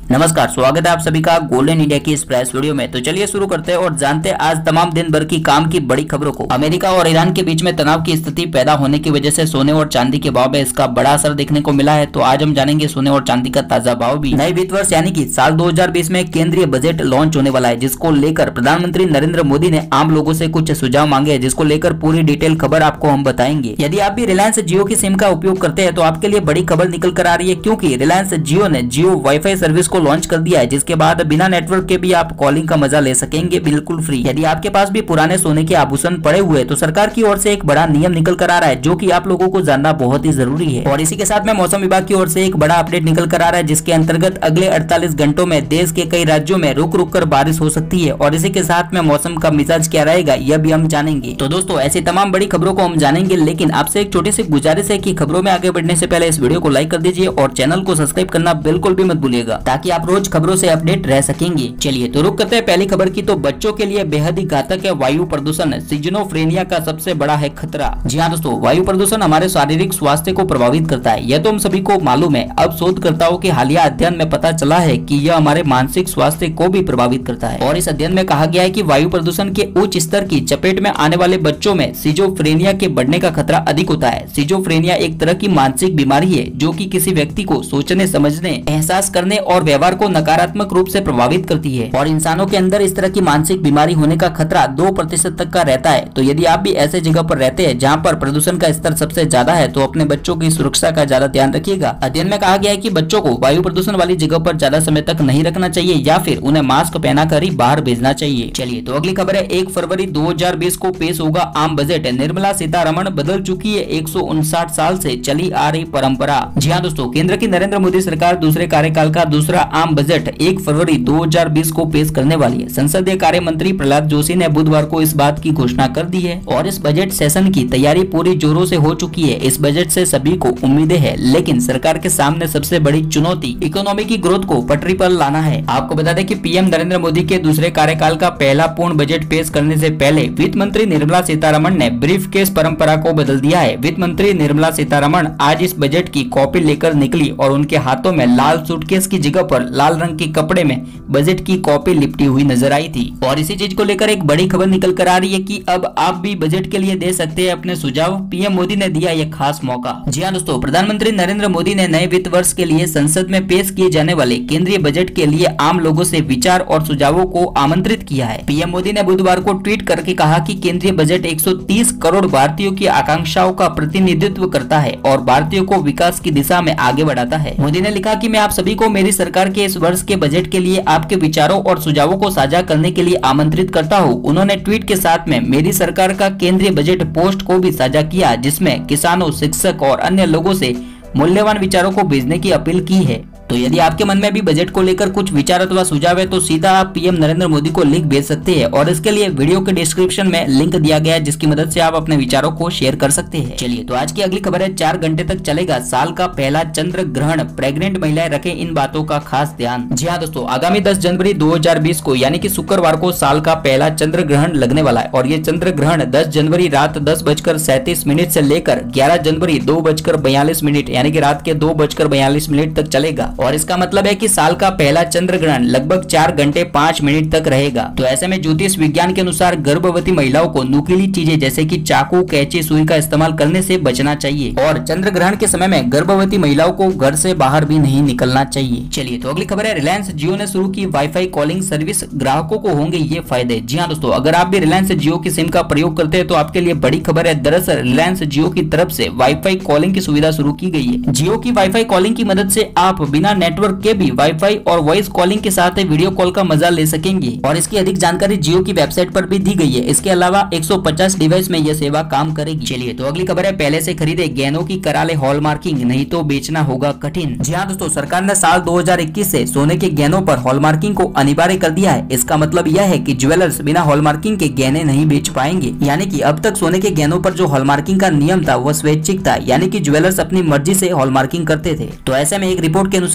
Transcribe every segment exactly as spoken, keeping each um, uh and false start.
नमस्कार, स्वागत है आप सभी का गोल्डन इंडिया की इस प्राइस वीडियो में। तो चलिए शुरू करते हैं और जानते हैं आज तमाम दिन भर की काम की बड़ी खबरों को। अमेरिका और ईरान के बीच में तनाव की स्थिति पैदा होने की वजह से सोने और चांदी के भाव में इसका बड़ा असर देखने को मिला है। तो आज हम जानेंगे सोने और चांदी का ताजा भाव भी। नए वित्त वर्ष यानी कि साल दो हजार बीस में केंद्रीय बजट लॉन्च होने वाला है, जिसको लेकर प्रधानमंत्री नरेंद्र मोदी ने आम लोगों से कुछ सुझाव मांगे हैं, जिसको लेकर पूरी डिटेल खबर आपको हम बताएंगे। यदि आप भी रिलायंस जियो की सिम का उपयोग करते हैं तो आपके लिए बड़ी खबर निकल कर आ रही है, क्योंकि रिलायंस जियो ने जियो वाईफाई सर्विस को लॉन्च कर दिया है, जिसके बाद बिना नेटवर्क के भी आप कॉलिंग का मजा ले सकेंगे बिल्कुल फ्री। यदि आपके पास भी पुराने सोने के आभूषण पड़े हुए तो सरकार की ओर से एक बड़ा नियम निकल कर आ रहा है, जो कि आप लोगों को जानना बहुत ही जरूरी है। और इसी के साथ में मौसम विभाग की ओर से एक बड़ा अपडेट निकल कर आ रहा है, जिसके अंतर्गत अगले अड़तालीस घंटों में देश के कई राज्यों में रुक रुक कर बारिश हो सकती है। और इसी के साथ में मौसम का मिजाज क्या रहेगा यह भी हम जानेंगे। तो दोस्तों, ऐसी तमाम बड़ी खबरों को हम जानेंगे, लेकिन आपसे एक छोटी सी गुजारिश है कि खबरों में आगे बढ़ने से पहले इस वीडियो को लाइक कर दीजिए और चैनल को सब्सक्राइब करना बिल्कुल भी मत भूलिएगा, ताकि आप रोज खबरों से अपडेट रह सकेंगे। चलिए तो रुक करते हैं पहली खबर की। तो बच्चों के लिए बेहद ही घातक है वायु प्रदूषण, सिजोफ्रेनिया का सबसे बड़ा है खतरा। जी हाँ दोस्तों, वायु प्रदूषण हमारे शारीरिक स्वास्थ्य को प्रभावित करता है, यह तो हम सभी को मालूम है। अब शोधकर्ताओं के हालिया अध्ययन में पता चला है कि यह हमारे मानसिक स्वास्थ्य को भी प्रभावित करता है। और इस अध्ययन में कहा गया है कि वायु प्रदूषण के उच्च स्तर की चपेट में आने वाले बच्चों में सिजोफ्रेनिया के बढ़ने का खतरा अधिक होता है। सिजोफ्रेनिया एक तरह की मानसिक बीमारी है, जो कि किसी व्यक्ति को सोचने, समझने, एहसास करने और व्यवहार को नकारात्मक रूप से प्रभावित करती है। और इंसानों के अंदर इस तरह की मानसिक बीमारी होने का खतरा दो प्रतिशत तक का रहता है। तो यदि आप भी ऐसे जगह पर रहते हैं जहां पर प्रदूषण का स्तर सबसे ज्यादा है, तो अपने बच्चों की सुरक्षा का ज्यादा ध्यान रखिएगा। अध्ययन में कहा गया है कि बच्चों को वायु प्रदूषण वाली जगह पर ज्यादा समय तक नहीं रखना चाहिए, या फिर उन्हें मास्क पहनाकर ही बाहर भेजना चाहिए। चलिए तो अगली खबर है, एक फरवरी दो हजार बीस को पेश होगा आम बजट। निर्मला सीतारमण बदल चुकी है एक सौ उनसाठ साल से चली आ रही परंपरा। जी हाँ दोस्तों, केंद्र की नरेंद्र मोदी सरकार दूसरे कार्यकाल का दूसरा आम बजट एक फरवरी दो हजार बीस को पेश करने वाली है। संसदीय कार्य मंत्री प्रहलाद जोशी ने बुधवार को इस बात की घोषणा कर दी है और इस बजट सेशन की तैयारी पूरी जोरों से हो चुकी है। इस बजट से सभी को उम्मीदें हैं, लेकिन सरकार के सामने सबसे बड़ी चुनौती इकोनॉमी की ग्रोथ को पटरी पर लाना है। आपको बता दें कि पीएम नरेंद्र मोदी के दूसरे कार्यकाल का पहला पूर्ण बजट पेश करने से पहले वित्त मंत्री निर्मला सीतारमण ने ब्रीफकेस परंपरा को बदल दिया है। वित्त मंत्री निर्मला सीतारमण आज इस बजट की कॉपी लेकर निकली और उनके हाथों में लाल सूटकेस की जगह पर लाल रंग के कपड़े में बजट की कॉपी लिपटी हुई नजर आई थी। और इसी चीज को लेकर एक बड़ी खबर निकल कर आ रही है कि अब आप भी बजट के लिए दे सकते हैं अपने सुझाव। पीएम मोदी ने दिया यह खास मौका। जी हाँ दोस्तों, प्रधानमंत्री नरेंद्र मोदी ने नए वित्त वर्ष के लिए संसद में पेश किए जाने वाले केंद्रीय बजट के लिए आम लोगों से विचार और सुझावों को आमंत्रित किया है। पीएम मोदी ने बुधवार को ट्वीट करके कहा कि केंद्रीय बजट एक सौ तीस करोड़ भारतीयों की आकांक्षाओं का प्रतिनिधित्व करता है और भारतीयों को विकास की दिशा में आगे बढ़ाता है। मोदी ने लिखा कि मैं आप सभी को मेरी सरकार के इस वर्ष के बजट के लिए आपके विचारों और सुझावों को साझा करने के लिए आमंत्रित करता हूं। उन्होंने ट्वीट के साथ में मेरी सरकार का केंद्रीय बजट पोस्ट को भी साझा किया, जिसमें किसानों, शिक्षक और अन्य लोगों से मूल्यवान विचारों को भेजने की अपील की है। तो यदि आपके मन में भी बजट को लेकर कुछ विचार अथवा सुझाव है, तो सीधा आप पीएम नरेंद्र मोदी को लिंक भेज सकते हैं और इसके लिए वीडियो के डिस्क्रिप्शन में लिंक दिया गया है, जिसकी मदद से आप अपने विचारों को शेयर कर सकते हैं। चलिए तो आज की अगली खबर है, चार घंटे तक चलेगा साल का पहला चंद्र ग्रहण, प्रेग्नेंट महिलाएं रखें इन बातों का खास ध्यान। जी हाँ दोस्तों, आगामी दस जनवरी दो हजार बीस को यानी कि शुक्रवार को साल का पहला चंद्र ग्रहण लगने वाला है। और ये चंद्र ग्रहण दस जनवरी रात दस बजकर सैंतीस मिनट से लेकर ग्यारह जनवरी दो बजकर बयालीस मिनट यानी कि रात के दो बजकर बयालीस मिनट तक चलेगा। और इसका मतलब है कि साल का पहला चंद्र ग्रहण लगभग चार घंटे पाँच मिनट तक रहेगा। तो ऐसे में ज्योतिष विज्ञान के अनुसार गर्भवती महिलाओं को नुकीली चीजें जैसे कि चाकू, कैंची, सुई का इस्तेमाल करने से बचना चाहिए। और चंद्र ग्रहण के समय में गर्भवती महिलाओं को घर से बाहर भी नहीं निकलना चाहिए। चलिए तो अगली खबर है, रिलायंस जियो ने शुरू की वाईफाई कॉलिंग सर्विस, ग्राहकों को होंगे ये फायदे। जी हाँ दोस्तों, अगर आप भी रिलायंस जियो की सिम का प्रयोग करते हैं तो आपके लिए बड़ी खबर है। दरअसल रिलायंस जियो की तरफ से वाईफाई कॉलिंग की सुविधा शुरू की गई है। जियो की वाईफाई कॉलिंग की मदद से आप बिना नेटवर्क के भी वाईफाई और वॉइस कॉलिंग के साथ वीडियो कॉल का मजा ले सकेंगे। और इसकी अधिक जानकारी जियो की वेबसाइट पर भी दी गई है। इसके अलावा एक सौ पचास डिवाइस में यह सेवा काम करेगी। चलिए तो अगली खबर है, पहले से खरीदे गहनों की करा ले हॉलमार्किंग, नहीं तो बेचना होगा कठिन। जी हाँ दोस्तों, सरकार ने साल दो हजार इक्कीस से सोने के गहनों पर हॉलमार्किंग को अनिवार्य कर दिया है। इसका मतलब यह है कि ज्वेलर्स बिना हॉलमार्किंग के गहने नहीं बेच पाएंगे। यानी कि अब तक सोने के गहनों पर जो हॉलमार्किंग का नियम था वह स्वैच्छिक था, यानी कि ज्वेलर्स अपनी मर्जी से हॉलमार्किंग करते थे। तो ऐसे में एक रिपोर्ट के अनुसार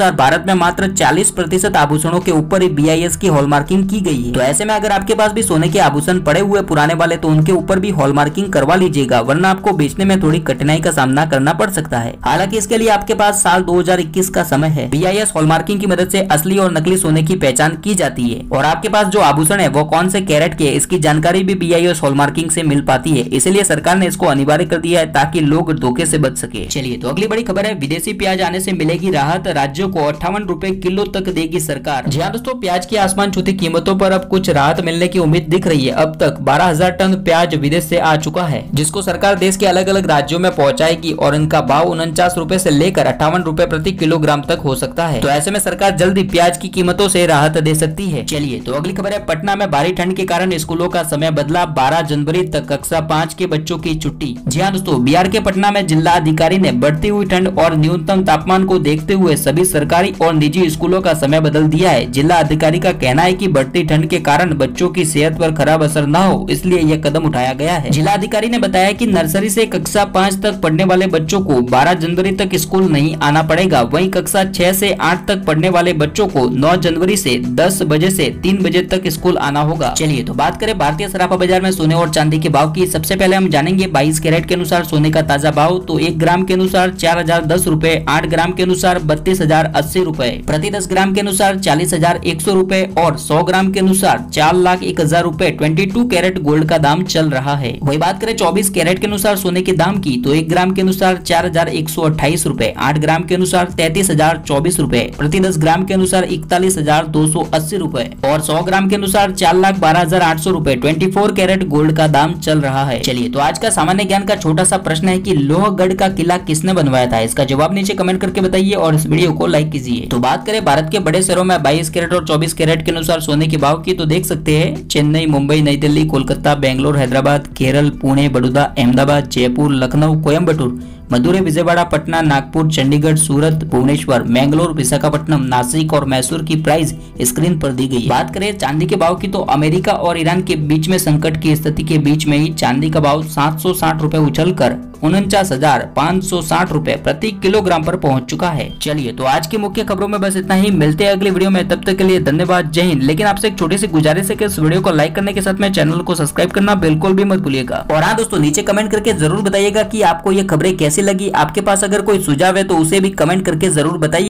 अनुसार भारत में मात्र चालीस प्रतिशत आभूषणों के ऊपर ही बी आई एस की हॉलमार्किंग की गई है। तो ऐसे में अगर आपके पास भी सोने के आभूषण पड़े हुए पुराने वाले तो उनके ऊपर भी हॉलमार्किंग करवा लीजिएगा, वरना आपको बेचने में थोड़ी कठिनाई का सामना करना पड़ सकता है। हालांकि इसके लिए आपके पास साल दो हज़ार इक्कीस का समय है। बी आई एस हॉलमार्किंग की मदद से असली और नकली सोने की पहचान की जाती है और आपके पास जो आभूषण है वो कौन से कैरेट के, इसकी जानकारी भी बी आई एस हॉलमार्किंग से मिल पाती है। इसलिए सरकार ने इसको अनिवार्य कर दिया है ताकि लोग धोखे से बच सके। चलिए तो अगली बड़ी खबर है, विदेशी प्याज आने से मिलेगी राहत, राज्यों को अट्ठावन रुपए किलो तक देगी सरकार। जी हाँ दोस्तों, प्याज की आसमान छूती कीमतों पर अब कुछ राहत मिलने की उम्मीद दिख रही है। अब तक बारह हजार टन प्याज विदेश से आ चुका है, जिसको सरकार देश के अलग अलग राज्यों में पहुंचाएगी और इनका भाव उनचास रुपए से लेकर अट्ठावन रुपए प्रति किलोग्राम तक हो सकता है। तो ऐसे में सरकार जल्दी प्याज की कीमतों से राहत दे सकती है। चलिए तो अगली खबर है, पटना में भारी ठंड के कारण स्कूलों का समय बदला, बारह जनवरी तक कक्षा पाँच के बच्चों की छुट्टी। जी हाँ दोस्तों, बिहार के पटना में जिला अधिकारी ने बढ़ती हुई ठंड और न्यूनतम तापमान को देखते हुए सभी सरकारी और निजी स्कूलों का समय बदल दिया है। जिला अधिकारी का कहना है कि बढ़ती ठंड के कारण बच्चों की सेहत पर खराब असर न हो, इसलिए यह कदम उठाया गया है। जिला अधिकारी ने बताया कि नर्सरी से कक्षा पाँच तक पढ़ने वाले बच्चों को बारह जनवरी तक स्कूल नहीं आना पड़ेगा। वहीं कक्षा छह से आठ तक पढ़ने वाले बच्चों को नौ जनवरी से दस बजे से तीन बजे तक स्कूल आना होगा। चलिए तो बात करें भारतीय सराफा बाजार में सोने और चांदी के भाव की। सबसे पहले हम जानेंगे बाईस कैरेट के अनुसार सोने का ताजा भाव। तो एक ग्राम के अनुसार चार हजार दस रूपए, आठ ग्राम के अनुसार बत्तीस हजार अस्सी रूपए, प्रति दस ग्राम के अनुसार चालीस हजार एक सौ रूपए और सौ ग्राम के अनुसार चार लाख एक हजार रूपए बाईस कैरेट गोल्ड का दाम चल रहा है। वही बात करें चौबीस कैरेट के अनुसार सोने के दाम की, तो एक ग्राम के अनुसार चार हजार एक सौ अट्ठाईस रूपए, आठ ग्राम के अनुसार तैतीस हजार चौबीस रूपए, प्रति दस ग्राम के अनुसार इकतालीस हजार दो सौ अस्सी रूपए और सौ ग्राम के अनुसार चार लाख बारह हजार आठ सौ रूपए चौबीस कैरेट गोल्ड का दाम चल रहा है। चलिए तो आज का सामान्य ज्ञान का छोटा सा प्रश्न है कि लोहगढ़ का किला किसने बनवाया था? इसका जवाब नीचे कमेंट करके बताइए और इस वीडियो को लाइक कीजिए। तो बात करें भारत के बड़े शहरों में बाईस कैरेट और चौबीस कैरेट के अनुसार सोने के भाव की, तो देख सकते हैं चेन्नई, मुंबई, नई दिल्ली, कोलकाता, बेंगलोर, हैदराबाद, केरल, पुणे, बड़ौदा, अहमदाबाद, जयपुर, लखनऊ, कोयम्बटूर, मदुरै, विजयवाड़ा, पटना, नागपुर, चंडीगढ़, सूरत, भुवनेश्वर, मैंगलोर, विशाखापट्टनम, नासिक और मैसूर की प्राइस स्क्रीन पर दी गई। बात करें चांदी के भाव की, तो अमेरिका और ईरान के बीच में संकट की स्थिति के बीच में ही चांदी का भाव सात सौ साठ रुपए उछलकर उनचास हजार पाँच सौ साठ रुपए प्रति किलोग्राम पर पहुंच चुका है। चलिए तो आज की मुख्य खबरों में बस इतना ही। मिलते हैं अगली वीडियो में, तब तक के लिए धन्यवाद, जय हिंद। लेकिन आपसे एक छोटी सी गुजारिश है कि इस वीडियो को लाइक करने के साथ में चैनल को सब्सक्राइब करना बिल्कुल भी मत भूलिएगा। और हाँ दोस्तों, नीचे कमेंट करके जरूर बताइएगा कि आपको ये खबरें कैसी लगी। आपके पास अगर कोई सुझाव है तो उसे भी कमेंट करके जरूर बताइए।